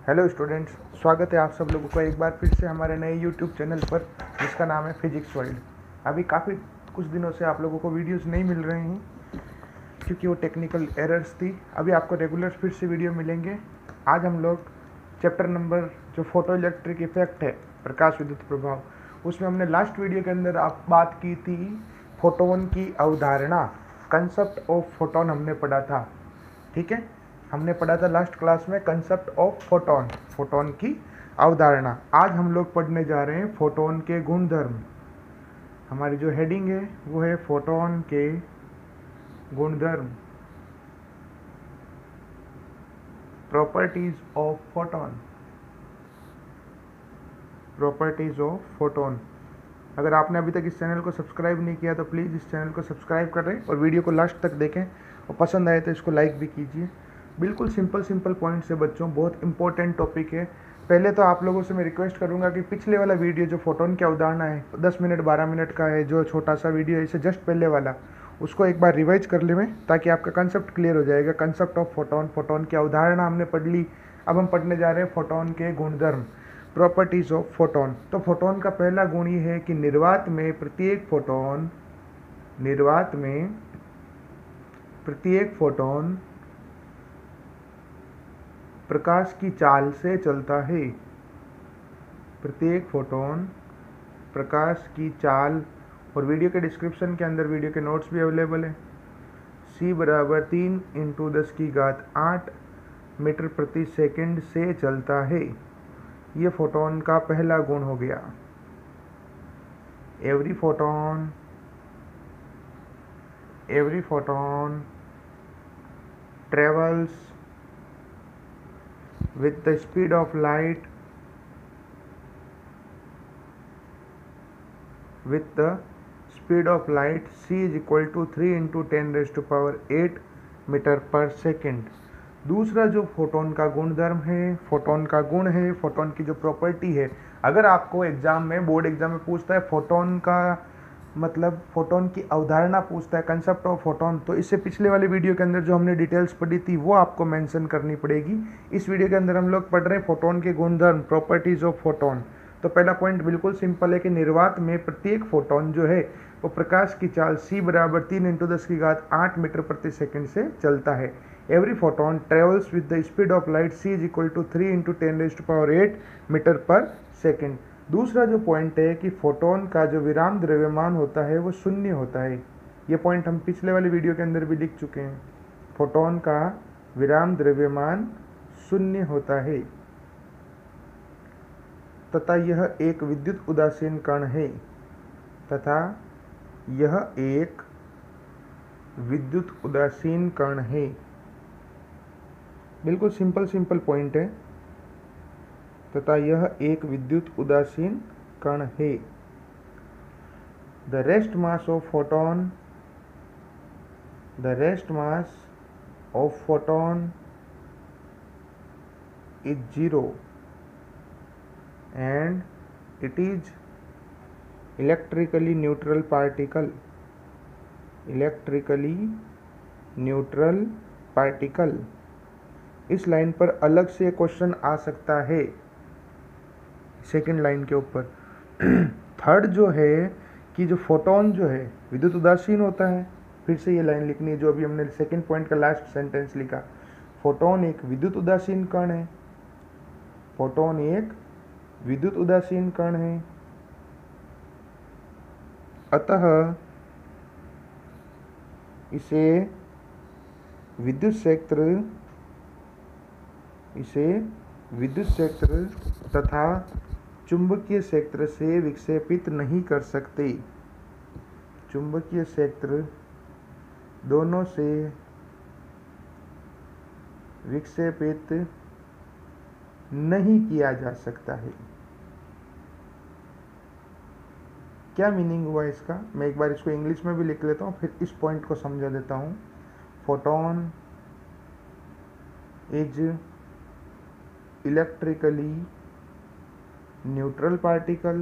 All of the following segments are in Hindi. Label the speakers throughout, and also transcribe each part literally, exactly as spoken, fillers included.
Speaker 1: हेलो स्टूडेंट्स, स्वागत है आप सब लोगों का एक बार फिर से हमारे नए यूट्यूब चैनल पर जिसका नाम है फिजिक्स वर्ल्ड। अभी काफ़ी कुछ दिनों से आप लोगों को वीडियोस नहीं मिल रहे हैं क्योंकि वो टेक्निकल एरर्स थी। अभी आपको रेगुलर फिर से वीडियो मिलेंगे। आज हम लोग चैप्टर नंबर जो फोटो इलेक्ट्रिक इफेक्ट है, प्रकाश विद्युत प्रभाव, उसमें हमने लास्ट वीडियो के अंदर आप बात की थी फोटोन की अवधारणा, कंसेप्ट ऑफ फोटोन हमने पढ़ा था। ठीक है, हमने पढ़ा था लास्ट क्लास में कंसेप्ट ऑफ फोटोन, फोटोन की अवधारणा। आज हम लोग पढ़ने जा रहे हैं फोटोन के गुणधर्म। हमारी जो हेडिंग है वो है फोटोन के गुणधर्म, properties of photon, properties of photon. अगर आपने अभी तक इस चैनल को सब्सक्राइब नहीं किया तो प्लीज़ इस चैनल को सब्सक्राइब करें और वीडियो को लास्ट तक देखें और पसंद आए तो इसको लाइक भी कीजिए। बिल्कुल सिंपल सिंपल पॉइंट्स है बच्चों, बहुत इंपॉर्टेंट टॉपिक है। पहले तो आप लोगों से मैं रिक्वेस्ट करूंगा कि पिछले वाला वीडियो जो फोटोन की अवधारणा है दस मिनट बारह मिनट का है, जो छोटा सा वीडियो है इससे जस्ट पहले वाला, उसको एक बार रिवाइज कर ले में, ताकि आपका कंसेप्ट क्लियर हो जाएगा। कंसेप्ट ऑफ फोटोन, फोटोन की अवधारणा हमने पढ़ ली। अब हम पढ़ने जा रहे हैं फोटोन के गुणधर्म, प्रॉपर्टीज ऑफ फोटोन। तो फोटोन का पहला गुण ये है कि निर्वात में प्रत्येक फोटोन, निर्वात में प्रत्येक फोटोन प्रकाश की चाल से चलता है। प्रत्येक फोटोन प्रकाश की चाल, और वीडियो के डिस्क्रिप्शन के अंदर वीडियो के नोट्स भी अवेलेबल है। सी बराबर तीन इंटू दस की घात आठ मीटर प्रति सेकंड से चलता है। ये फोटोन का पहला गुण हो गया। Every photon every photon travels with the speed of light with the speed of light c is equal to three into ten raised to power eight metre पर सेकेंड। दूसरा जो फोटोन का गुणधर्म है, फोटोन का गुण है, फोटोन की जो प्रॉपर्टी है, अगर आपको एग्जाम में, बोर्ड एग्जाम में पूछता है फोटोन का मतलब फोटोन की अवधारणा पूछता है, कंसेप्ट ऑफ फोटोन, तो इससे पिछले वाले वीडियो के अंदर जो हमने डिटेल्स पढ़ी थी वो आपको मेंशन करनी पड़ेगी। इस वीडियो के अंदर हम लोग पढ़ रहे हैं फोटोन के गुणधर्म, प्रॉपर्टीज ऑफ फोटोन। तो पहला पॉइंट बिल्कुल सिंपल है कि निर्वात में प्रत्येक फोटोन जो है वो प्रकाश की चाल सी बराबर तीन इंटू दस की घात आठ मीटर प्रति सेकेंड से चलता है। Every photon travels with the speed of light C is equal to three into ten raise to power eight metre पर सेकेंड। दूसरा जो पॉइंट है कि फोटोन का जो विराम द्रव्यमान होता है वो शून्य होता है। ये पॉइंट हम पिछले वाले वीडियो के अंदर भी लिख चुके हैं। फोटोन का विराम द्रव्यमान शून्य होता है तथा यह एक विद्युत उदासीन कण है तथा यह एक विद्युत उदासीन कण है। बिल्कुल सिंपल सिंपल पॉइंट है, तथा यह एक विद्युत उदासीन कण है। The rest mass of photon the rest mass of photon is zero and it is electrically neutral particle electrically neutral particle. इस लाइन पर अलग से क्वेश्चन आ सकता है, सेकेंड लाइन के ऊपर। थर्ड जो है कि जो फोटोन जो है विद्युत उदासीन होता है। फिर से ये लाइन लिखनी है जो अभी हमने सेकेंड पॉइंट का लास्ट सेंटेंस लिखा। फोटोन एक विद्युत उदासीन कण है, फोटोन एक विद्युत उदासीन कण है, अतः इसे विद्युत क्षेत्र इसे विद्युत क्षेत्र तथा चुंबकीय क्षेत्र से विक्षेपित नहीं कर सकते। चुंबकीय क्षेत्र दोनों से विक्षेपित नहीं किया जा सकता है। क्या मीनिंग हुआ इसका? मैं एक बार इसको इंग्लिश में भी लिख लेता हूँ, फिर इस पॉइंट को समझा देता हूँ। Photon is electrically neutral particle,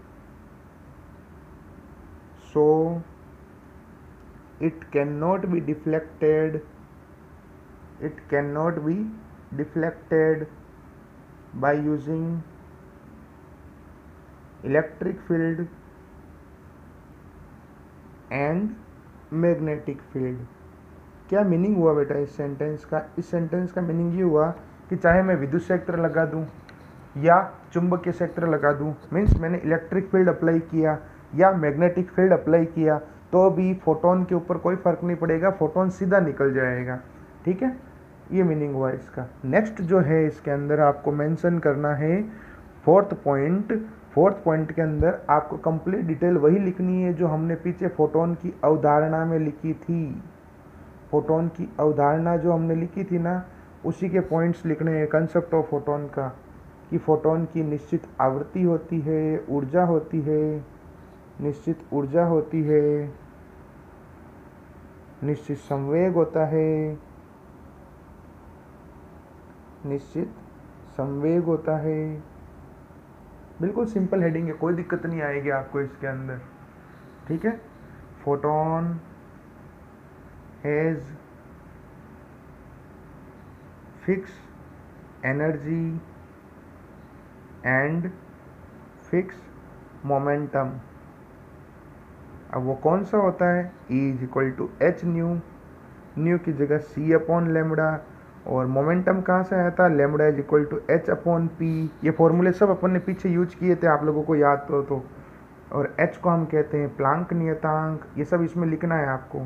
Speaker 1: so it cannot be deflected it cannot be deflected by using electric field and magnetic field। क्या मीनिंग हुआ बेटा इस सेंटेंस का? इस सेंटेंस का मीनिंग ये हुआ कि चाहे मैं विद्युत क्षेत्र लगा दूं या चुंबकीय क्षेत्र लगा दूं, मीन्स मैंने इलेक्ट्रिक फील्ड अप्लाई किया या मैग्नेटिक फील्ड अप्लाई किया, तो भी फोटोन के ऊपर कोई फर्क नहीं पड़ेगा, फोटोन सीधा निकल जाएगा। ठीक है, ये मीनिंग हुआ इसका। नेक्स्ट जो है इसके अंदर आपको मेंशन करना है फोर्थ पॉइंट। फोर्थ पॉइंट के अंदर आपको कंप्लीट डिटेल वही लिखनी है जो हमने पीछे फोटोन की अवधारणा में लिखी थी। फोटोन की अवधारणा जो हमने लिखी थी ना, उसी के पॉइंट्स लिखने हैं कंसेप्ट ऑफ फोटोन का, कि फोटोन की निश्चित आवृत्ति होती है, ऊर्जा होती है, निश्चित ऊर्जा होती है, निश्चित संवेग होता है, निश्चित संवेग होता है। बिल्कुल सिंपल हेडिंग है, कोई दिक्कत नहीं आएगी आपको इसके अंदर। ठीक है, photon has fix energy and fix momentum. अब वो कौन सा होता है? E is equal to h nu, nu की जगह सी अपॉन लेमडा, और मोमेंटम कहाँ से आया था? Lambda is equal to h upon p. ये फॉर्मूले सब अपन ने पीछे यूज किए थे, आप लोगों को याद तो, तो। और एच को हम कहते हैं प्लांक नियतांक, ये सब इसमें लिखना है आपको,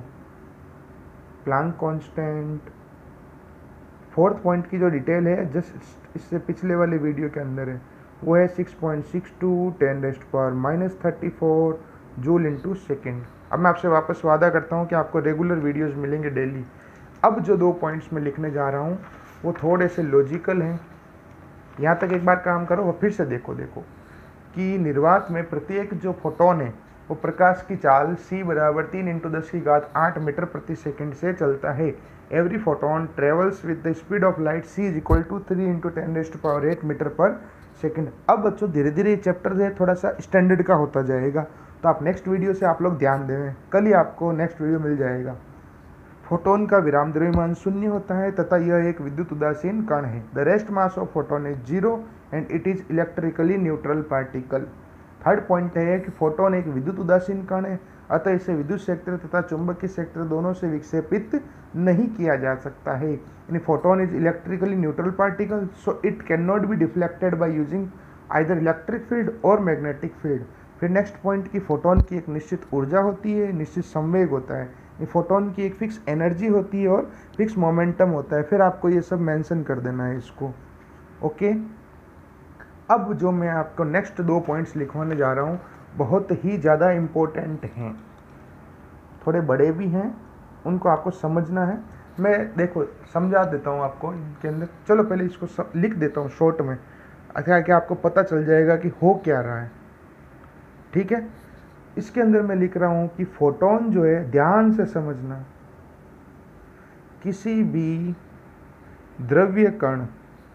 Speaker 1: प्लांक कांस्टेंट। फोर्थ पॉइंट की जो डिटेल है जस्ट इससे पिछले वाले वीडियो के अंदर है, वो है six point six two ten raised power minus thirty four joule into second. अब मैं आपसे वापस वादा करता हूँ कि आपको रेगुलर वीडियोस मिलेंगे डेली। अब जो दो पॉइंट्स मैं लिखने जा रहा हूँ वो थोड़े से लॉजिकल हैं। यहाँ तक एक बार काम करो, वह फिर से देखो देखो कि निर्वात में प्रत्येक जो फोटोन है वो प्रकाश की चाल c बराबर तीन इंटू दस की घात आठ मीटर प्रति सेकंड से चलता है। Every photon travels with the speed of light c is equal to three into ten raised power eight metre per second. अब बच्चों धीरे धीरे ये चैप्टर है थोड़ा सा स्टैंडर्ड का होता जाएगा, तो आप नेक्स्ट वीडियो से आप लोग ध्यान दें, कल ही आपको नेक्स्ट वीडियो मिल जाएगा। फोटोन का विराम द्रव्यमान शून्य होता है तथा यह एक विद्युत उदासीन कण है। The rest mass of photon is zero and it is electrically neutral particle. Third point है कि फोटोन एक विद्युत उदासीन कण है, अतः इसे विद्युत क्षेत्र तथा चुंबकीय क्षेत्र दोनों से विक्षेपित नहीं किया जा सकता है। यानी photon is electrically neutral particle, so it can not be deflected by using either electric field और मैग्नेटिक फील्ड। फिर नेक्स्ट पॉइंट की फोटोन की एक निश्चित ऊर्जा होती है, निश्चित संवेग होता है, फोटोन की एक फिक्स एनर्जी होती है और फिक्स मोमेंटम होता है। फिर आपको ये सब मेंशन कर देना है इसको। ओके, अब जो मैं आपको नेक्स्ट दो पॉइंट्स लिखवाने जा रहा हूँ बहुत ही ज़्यादा इम्पोर्टेंट हैं, थोड़े बड़े भी हैं, उनको आपको समझना है। मैं देखो समझा देता हूँ आपको इनके अंदर। चलो पहले इसको सब लिख देता हूँ शॉर्ट में, अच्छा कि आपको पता चल जाएगा कि हो क्या रहा है। ठीक है, इसके अंदर मैं लिख रहा हूं कि फोटोन जो है, ध्यान से समझना, किसी भी द्रव्य कण,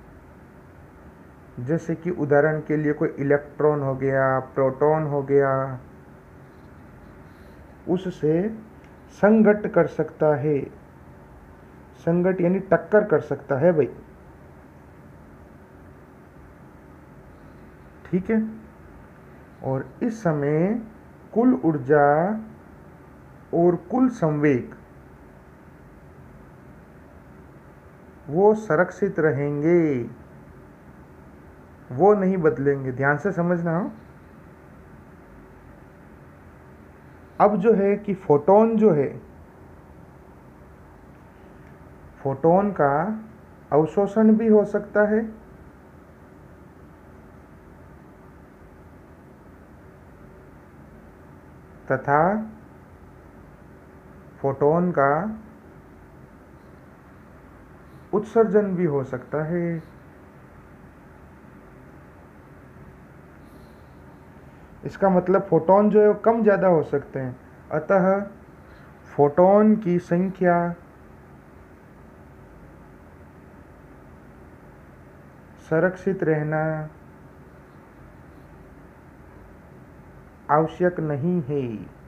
Speaker 1: जैसे कि उदाहरण के लिए कोई इलेक्ट्रॉन हो गया, प्रोटॉन हो गया, उससे संघट कर सकता है। संघट यानी टक्कर कर सकता है भाई। ठीक है, और इस समय कुल ऊर्जा और कुल संवेग वो संरक्षित रहेंगे, वो नहीं बदलेंगे। ध्यान से समझना हो। अब जो है कि फोटोन जो है, फोटोन का अवशोषण भी हो सकता है तथा फोटोन का उत्सर्जन भी हो सकता है। इसका मतलब फोटोन जो है वो कम ज़्यादा हो सकते हैं, अतः फोटोन की संख्या संरक्षित रहना आवश्यक नहीं है।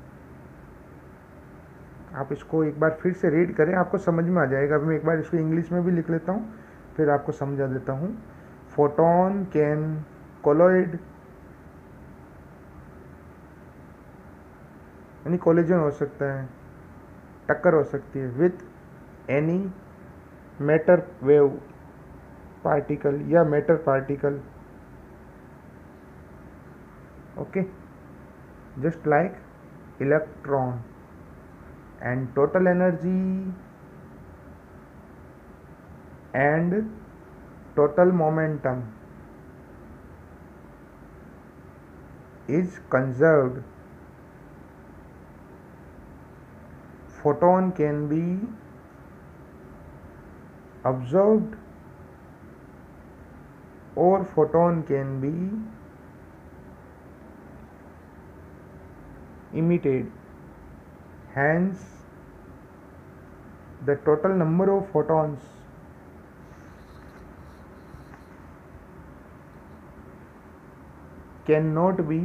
Speaker 1: आप इसको एक बार फिर से रीड करें, आपको समझ में आ जाएगा। अब मैं एक बार इसको इंग्लिश में भी लिख लेता हूँ, फिर आपको समझा देता हूँ। photon can collide यानी कोलिजन हो सकता है, टक्कर हो सकती है with any matter wave particle या matter particle, okay, just like electron, and total energy and total momentum is conserved. Photon can be absorbed or photon can be emitted. Hence, the total number of photons can not be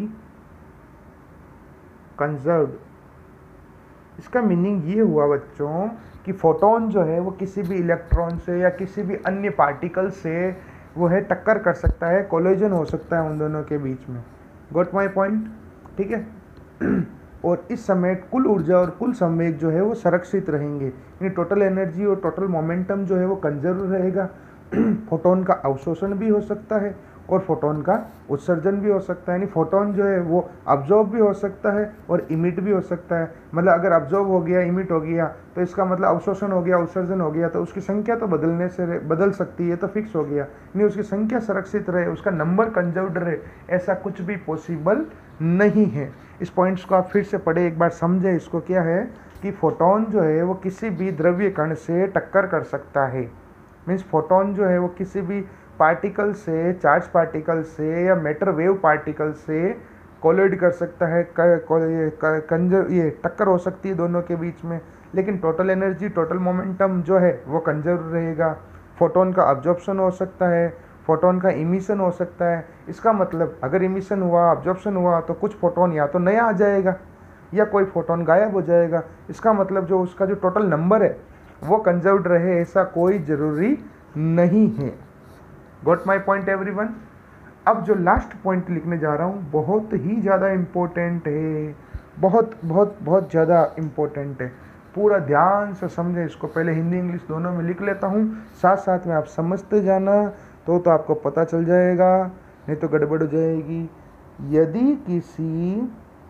Speaker 1: conserved. इसका मीनिंग ये हुआ बच्चों कि फोटोन जो है वो किसी भी इलेक्ट्रॉन से या किसी भी अन्य पार्टिकल से वो है टक्कर कर सकता है, कोलिजन हो सकता है उन दोनों के बीच में। Got my point? ठीक है। और इस समय कुल ऊर्जा और कुल संवेग जो है वो संरक्षित रहेंगे, यानी टोटल एनर्जी और टोटल मोमेंटम जो है वो कंजर्व रहेगा। फोटोन का अवशोषण भी हो सकता है और फोटोन का उत्सर्जन भी हो सकता है, यानी फोटोन जो है वो अब्जॉर्ब भी हो सकता है और इमिट भी हो सकता है। मतलब अगर अब्जॉर्ब हो गया, इमिट हो गया, तो इसका मतलब अवशोषण हो गया, उत्सर्जन हो गया, तो उसकी संख्या तो बदलने से बदल सकती है, तो फिक्स हो गया, यानी उसकी संख्या संरक्षित रहे, उसका नंबर कंजर्व्ड रहे, ऐसा कुछ भी पॉसिबल नहीं है। इस पॉइंट्स को आप फिर से पढ़े, एक बार समझे इसको। क्या है कि फोटोन जो है वो किसी भी द्रव्य कण से टक्कर कर सकता है, मीन्स फोटोन जो है वो किसी भी पार्टिकल से, चार्ज पार्टिकल से या मैटर वेव पार्टिकल से कोलिड कर सकता है, कंजर ये टक्कर हो सकती है दोनों के बीच में, लेकिन टोटल एनर्जी, टोटल मोमेंटम जो है वो कंजर्व रहेगा। फोटोन का अब्जॉर्प्शन हो सकता है, फोटोन का इमिशन हो सकता है। इसका मतलब अगर इमिशन हुआ, अब्जॉर्प्शन हुआ, तो कुछ फोटोन या तो नया आ जाएगा या कोई फोटोन गायब हो जाएगा। इसका मतलब जो उसका जो टोटल नंबर है वो कंजर्व्ड रहे, ऐसा कोई ज़रूरी नहीं है। Got my point everyone? अब जो लास्ट पॉइंट लिखने जा रहा हूँ बहुत ही ज़्यादा इम्पोर्टेंट है, बहुत बहुत बहुत ज़्यादा इम्पोर्टेंट है। पूरा ध्यान से समझे इसको। पहले हिंदी इंग्लिश दोनों में लिख लेता हूँ, साथ साथ में आप समझते जाना, तो तो आपको पता चल जाएगा, नहीं तो गड़बड़ हो जाएगी। यदि किसी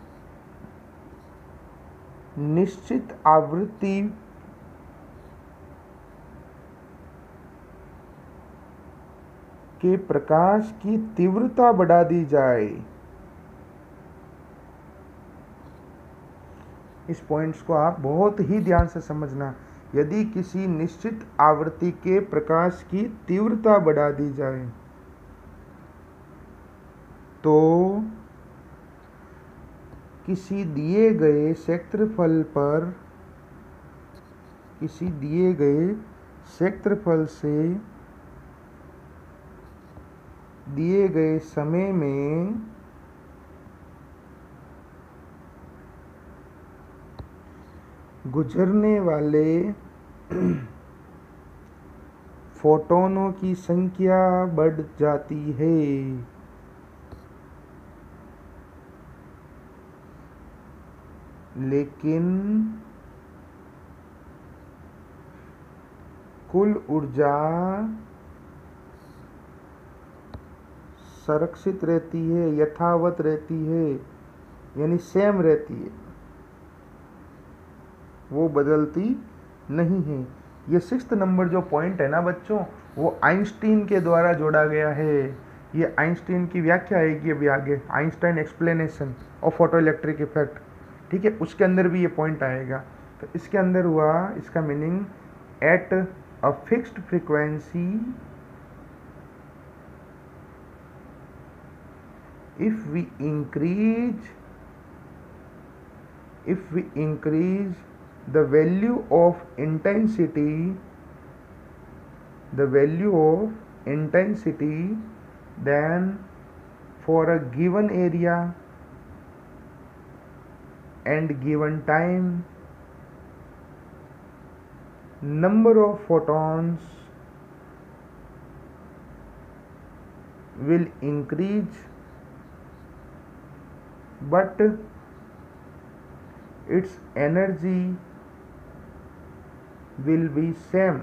Speaker 1: निश्चित आवृत्ति के प्रकाश की तीव्रता बढ़ा दी जाए, इस पॉइंट्स को आप बहुत ही ध्यान से समझना। यदि किसी निश्चित आवृत्ति के प्रकाश की तीव्रता बढ़ा दी जाए तो किसी दिए गए क्षेत्रफल पर किसी दिए गए क्षेत्रफल से दिए गए समय में गुजरने वाले फोटोनों की संख्या बढ़ जाती है। लेकिन कुल ऊर्जा संरक्षित रहती है, यथावत रहती है, यानी सेम रहती है, वो बदलती नहीं है। ये सिक्स्थ नंबर जो पॉइंट है ना बच्चों, वो आइंस्टीन के द्वारा जोड़ा गया है। ये आइंस्टीन की व्याख्या आएगी अभी आगे, Einstein explanation of photo electric effect, ठीक है, उसके अंदर भी ये पॉइंट आएगा। तो इसके अंदर हुआ, इसका meaning at a fixed frequency if we increase if we increase the value of intensity the value of intensity then for a given area and given time number of photons will increase but its energy will be same।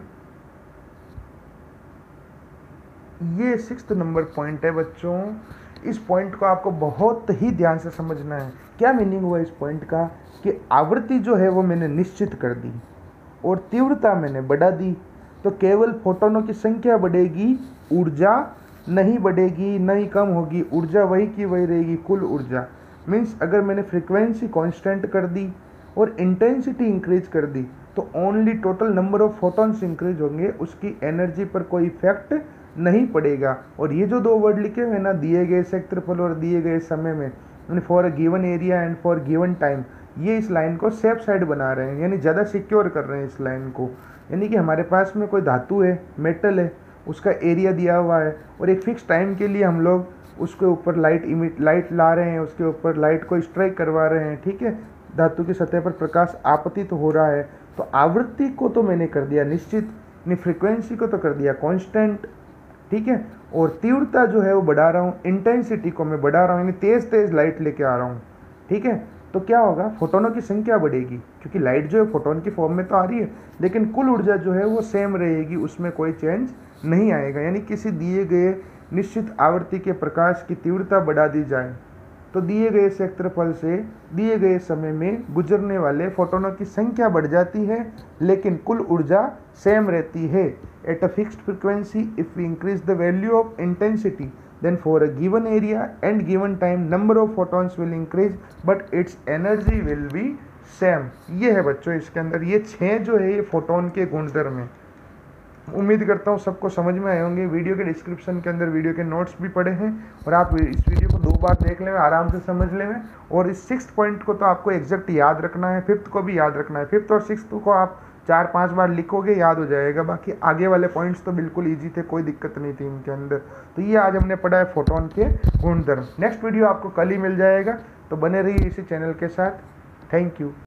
Speaker 1: ये सिक्स्थ नंबर पॉइंट है बच्चों। इस पॉइंट को आपको बहुत ही ध्यान से समझना है। क्या मीनिंग हुआ इस पॉइंट का कि आवृत्ति जो है वो मैंने निश्चित कर दी और तीव्रता मैंने बढ़ा दी, तो केवल फोटोनों की संख्या बढ़ेगी, ऊर्जा नहीं बढ़ेगी, नहीं कम होगी, ऊर्जा वही की वही रहेगी, कुल ऊर्जा। मीन्स अगर मैंने फ्रीक्वेंसी कांस्टेंट कर दी और इंटेंसिटी इंक्रीज कर दी तो only total number of photons increase होंगे, उसकी एनर्जी पर कोई इफेक्ट नहीं पड़ेगा। और ये जो दो वर्ड लिखे हुए ना, दिए गए क्षेत्रफल और दिए गए समय में, यानी for a given area and for given time, ये इस लाइन को सेफ साइड बना रहे हैं, यानी ज़्यादा सिक्योर कर रहे हैं इस लाइन को। यानी कि हमारे पास में कोई धातु है, मेटल है, उसका एरिया दिया हुआ है और एक फिक्स टाइम के लिए हम लोग उसके ऊपर लाइट इमिट लाइट ला रहे हैं, उसके ऊपर लाइट को स्ट्राइक करवा रहे हैं, ठीक है। धातु की सतह पर प्रकाश आपतित हो रहा है, तो आवृत्ति को तो मैंने कर दिया निश्चित, यानी फ्रीक्वेंसी को तो कर दिया कांस्टेंट, ठीक है। और तीव्रता जो है वो बढ़ा रहा हूँ, इंटेंसिटी को मैं बढ़ा रहा हूँ, यानी तेज तेज लाइट लेके आ रहा हूँ, ठीक है। तो क्या होगा, फोटोनों की संख्या बढ़ेगी, क्योंकि लाइट जो है फोटोन की फॉर्म में तो आ रही है, लेकिन कुल ऊर्जा जो है वो सेम रहेगी, उसमें कोई चेंज नहीं आएगा। यानी किसी दिए गए निश्चित आवृत्ति के प्रकाश की तीव्रता बढ़ा दी जाए तो दिए गए क्षेत्रफल से दिए गए समय में गुजरने वाले फोटोनों की संख्या बढ़ जाती है, लेकिन कुल ऊर्जा सेम रहती है। At a fixed frequency if we increase the value of intensity then for a given area and given time number of photons will increase but its energy will be same। ये है बच्चों इसके अंदर ये छह जो है ये फोटोन के गुणधर्म है। उम्मीद करता हूँ सबको समझ में आए होंगे। वीडियो के डिस्क्रिप्शन के अंदर वीडियो के नोट्स भी पड़े हैं और आप इस वीडियो को दो बार देख लें, आराम से समझ लें। और इस सिक्स्थ पॉइंट को तो आपको एग्जैक्ट याद रखना है, फिफ्थ को भी याद रखना है। फिफ्थ और सिक्स्थ को आप चार पांच बार लिखोगे याद हो जाएगा, बाकी आगे वाले पॉइंट्स तो बिल्कुल इजी थे, कोई दिक्कत नहीं थी इनके अंदर। तो ये आज हमने पढ़ा है फोटोन के गुणधर्म। नेक्स्ट वीडियो आपको कल ही मिल जाएगा, तो बने रहिए इसी चैनल के साथ। Thank you.